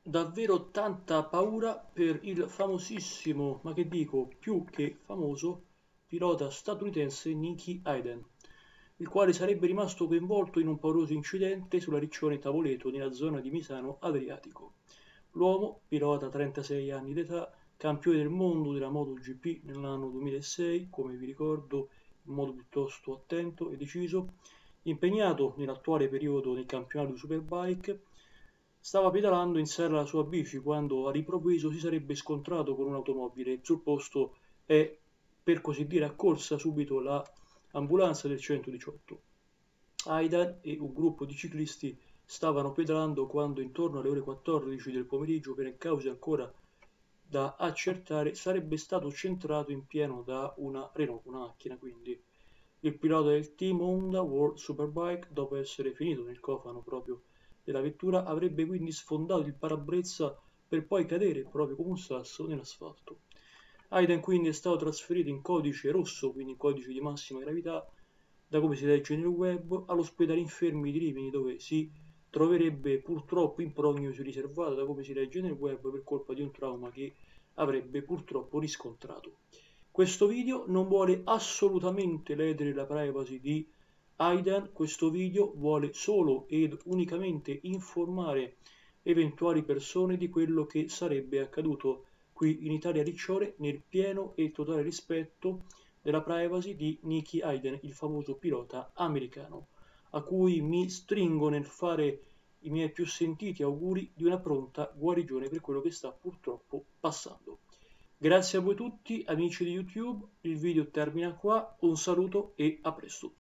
davvero tanta paura per il famosissimo, ma che dico, più che famoso, pilota statunitense Nicky Hayden, il quale sarebbe rimasto coinvolto in un pauroso incidente sulla Riccione Tavoleto nella zona di Misano Adriatico. L'uomo, pilota 36 anni d'età, campione del mondo della MotoGP nell'anno 2006, come vi ricordo, in modo piuttosto attento e deciso, impegnato nell'attuale periodo nel campionato di Superbike, stava pedalando in serra alla sua bici quando all'improvviso si sarebbe scontrato con un'automobile. Sul posto è, per così dire, accorsa subito l'ambulanza del 118. Aidan e un gruppo di ciclisti stavano pedalando quando intorno alle ore 14 del pomeriggio, per cause ancora da accertare, sarebbe stato centrato in pieno da una Renault, una macchina quindi. Il pilota del team Honda World Superbike, dopo essere finito nel cofano proprio della vettura, avrebbe quindi sfondato il parabrezza per poi cadere proprio come un sasso nell'asfalto. Hayden quindi è stato trasferito in codice rosso, quindi in codice di massima gravità, da come si legge nel web, all'ospedale infermi di Rimini, dove si troverebbe purtroppo in prognosi riservata, da come si legge nel web, per colpa di un trauma che avrebbe purtroppo riscontrato. Questo video non vuole assolutamente ledere la privacy di Aidan, questo video vuole solo ed unicamente informare eventuali persone di quello che sarebbe accaduto qui in Italia a Riccione, nel pieno e totale rispetto della privacy di Nicky Hayden, il famoso pilota americano, a cui mi stringo nel fare i miei più sentiti auguri di una pronta guarigione per quello che sta purtroppo passando. Grazie a voi tutti, amici di YouTube, il video termina qua, un saluto e a presto.